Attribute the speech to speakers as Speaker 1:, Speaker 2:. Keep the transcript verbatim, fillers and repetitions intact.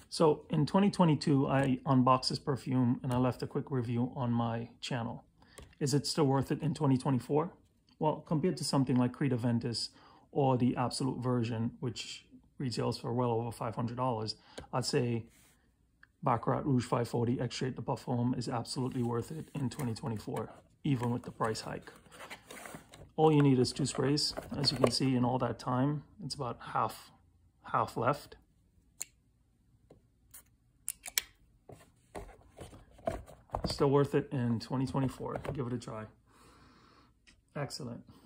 Speaker 1: So in twenty twenty-two, I unboxed this perfume and I left a quick review on my channel. Is it still worth it in twenty twenty-four? Well, compared to something like Creed Aventus or the Absolute version, which retails for well over five hundred dollars, I'd say Baccarat Rouge five forty Extrait the perfume is absolutely worth it in twenty twenty-four, even with the price hike. All you need is two sprays. As you can see, in all that time, it's about half, half left. Still worth it in twenty twenty-four. Give it a try. Excellent.